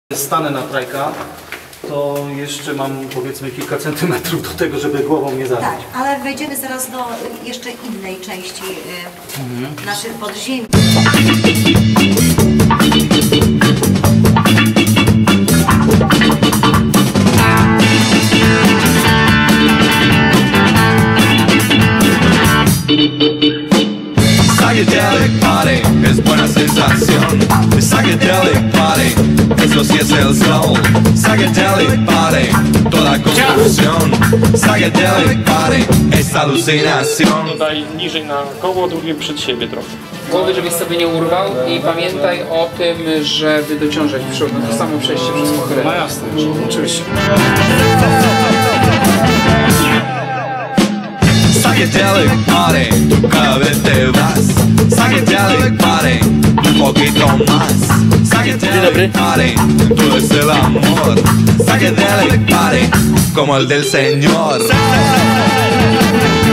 stanę na trajka, to jeszcze mam powiedzmy kilka centymetrów do tego, żeby głową nie zabić. Tak, ale wejdziemy zaraz do jeszcze innej części naszych podziemi. Psychedelic party es buena sensación. Psychedelic party, eso sí es el soul. Psychedelic party, toda confusión. Psychedelic party es alucinación. Daj niżej na koło, drugie przed siebie trochę. Głowy, żebyś sobie nie urwał i pamiętaj o tym, żeby dociążać w przód. No to samo przejście przez pochylenie. No jasne, oczywiście. Psychedelic party, tú cada vez te vas. Psychedelic party, un poquito más. Psychedelic party, todo es el amor. Psychedelic party, como el del Señor.